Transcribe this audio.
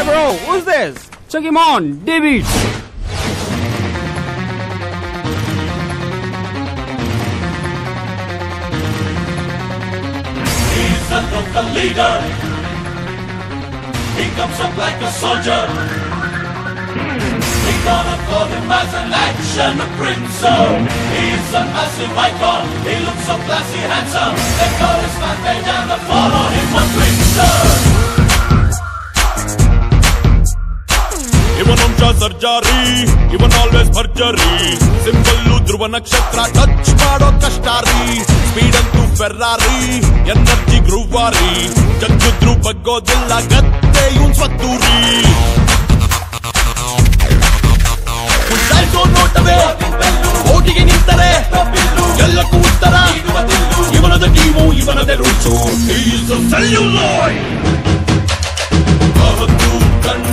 bro, who's this? Check him on, David. He's a local leader. He comes up like a soldier. We gonna call him as an action prince. He's a massive icon. He looks so classy, handsome. They call his fan page and they follow him on Twitter. ಇವನಂಶ ಸರ್ಜಾರಿ, ಇವನ್ always ಭರ್ಜರಿ. Simple Dhruva ನಕ್ಷತ್ರ touch ಮಾಡೋ ಕಷ್ಟಾರಿ. Speed ಅಂತೂ ಫೆರ್ರಾರಿ, energy ಗ್ರೂವಾರಿ. ಜಗ್ಗಿದ್ರು ಬಗ್ಗೋದಿಲ್ಲ, ಗತ್ತೆ ಇವನ್ ಸ್ವತ್ತೂರಿ. ಉಂಟಾಯ್ತೋ ನೋಟವೇ, ಓಟಿಗೆ ನಿಂತರೆ ಎಲ್ಲಕ್ಕೂ ಉತ್ತರ. ಇವನದ ಟೀಮು, ಇವನದೇ rules. He is a celluloid. ಅವತ್ತು ಕಣ್ಣು